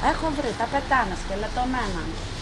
Έχω βρει, τα πετάνε σκελετωμένα.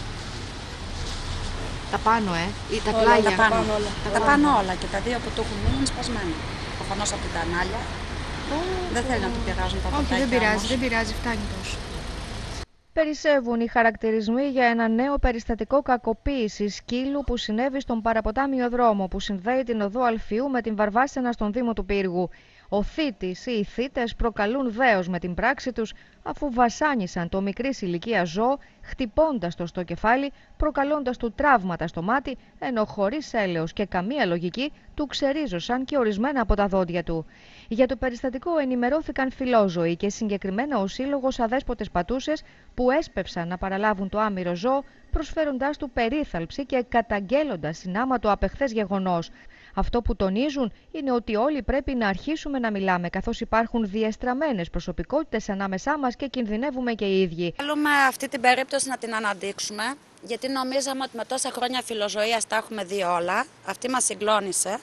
Τα πάνω, ή τα Όλα, πλάγια. τα πάνω όλα και τα δύο που του έχουν μείνει είναι σπασμένα. Προφανώς από τα ανάλια. Δεν θέλει να του πειράζουν τα Όχι, ποτάκια. δεν πειράζει, όμως. δεν πειράζει, φτάνει τόσο. Περισσεύουν οι χαρακτηρισμοί για ένα νέο περιστατικό κακοποίησης σκύλου που συνέβη στον παραποτάμιο δρόμο που συνδέει την οδό Αλφιού με την Βαρβάσαινα στον Δήμο του Πύργου. Ο θήτης ή οι θήτες προκαλούν δέος με την πράξη τους αφού βασάνισαν το μικρής ηλικίας ζώο, χτυπώντας το στο κεφάλι, προκαλώντας του τραύματα στο μάτι, ενώ χωρίς έλεος και καμία λογική του ξερίζωσαν και ορισμένα από τα δόντια του. Για το περιστατικό ενημερώθηκαν φιλόζωοι και συγκεκριμένα ο Σύλλογος Αδέσποτες Πατούσες που έσπευσαν να παραλάβουν το άμυρο ζώο, προσφέροντάς του περίθαλψη και καταγγέλλοντας συνάμα το απεχθές γεγονός. Αυτό που τονίζουν είναι ότι όλοι πρέπει να αρχίσουμε να μιλάμε, καθώς υπάρχουν διεστραμμένες προσωπικότητες ανάμεσά μας και κινδυνεύουμε και οι ίδιοι. Θέλουμε αυτή την περίπτωση να την αναδείξουμε, γιατί νομίζαμε ότι με τόσα χρόνια φιλοζωίας τα έχουμε δει όλα. Αυτή μας συγκλώνησε.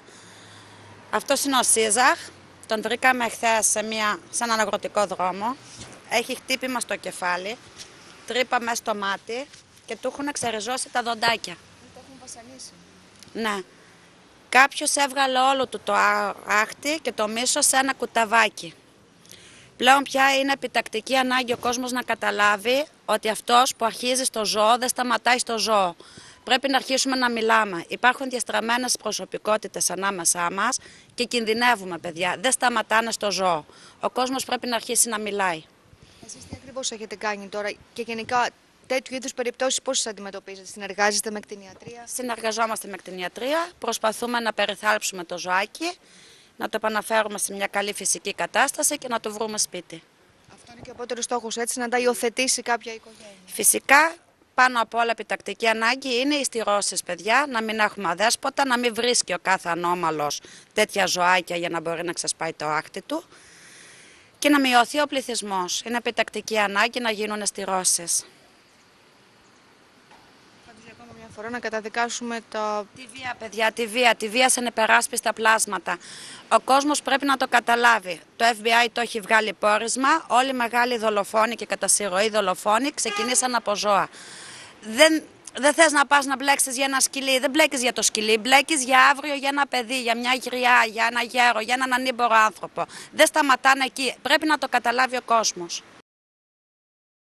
Αυτός είναι ο Σίζαχ. Τον βρήκαμε χθες σε έναν αγροτικό δρόμο. Έχει χτύπημα στο κεφάλι, τρύπα μέσα στο μάτι και του έχουν ξεριζώσει τα δοντάκια. Το έχουν βασανίσει. Ναι. Κάποιος έβγαλε όλο του το άχτι και το μίσο σε ένα κουταβάκι. Πλέον πια είναι επιτακτική ανάγκη ο κόσμος να καταλάβει ότι αυτός που αρχίζει στο ζώο δεν σταματάει στο ζώο. Πρέπει να αρχίσουμε να μιλάμε. Υπάρχουν διαστραμμένες προσωπικότητες ανάμεσά μας και κινδυνεύουμε, παιδιά. Δεν σταματάνε στο ζώο. Ο κόσμος πρέπει να αρχίσει να μιλάει. Εσείς τι ακριβώς έχετε κάνει τώρα και γενικά τέτοιου είδους περιπτώσεις πώς τις αντιμετωπίζετε, συνεργάζεστε με κτηνιατρία? Συνεργαζόμαστε με κτηνιατρία, προσπαθούμε να περιθάλψουμε το ζωάκι, να το επαναφέρουμε σε μια καλή φυσική κατάσταση και να το βρούμε σπίτι. Αυτό είναι και ο απότερος στόχος, έτσι, να τα υιοθετήσει κάποια οικογένεια. Φυσικά, πάνω απ' όλα επιτακτική ανάγκη είναι οι στηρώσεις, παιδιά, να μην έχουμε αδέσποτα, να μην βρίσκει ο κάθε ανώμαλος τέτοια ζωάκια για να μπορεί να ξεσπάει το άχτι του και να μειωθεί ο πληθυσμός. Είναι επιτακτική ανάγκη να γίνουν στηρώσεις. Πάντως για ακόμα μια φορά να καταδικάσουμε τα... Τη βία, παιδιά, τη βία σε υπεράσπιστα πλάσματα. Ο κόσμος πρέπει να το καταλάβει. Το FBI το έχει βγάλει πόρισμα. Όλοι οι μεγάλοι δολοφόνοι και κατά συρροή δολοφόνοι ξεκινήσαν από ζώα. Δεν θες να πας να μπλέξεις για ένα σκυλί, δεν μπλέκεις για το σκυλί, μπλέκεις για αύριο για ένα παιδί, για μια γριά, για ένα γέρο, για έναν ανήμπορο άνθρωπο. Δεν σταματάνε εκεί. Πρέπει να το καταλάβει ο κόσμος.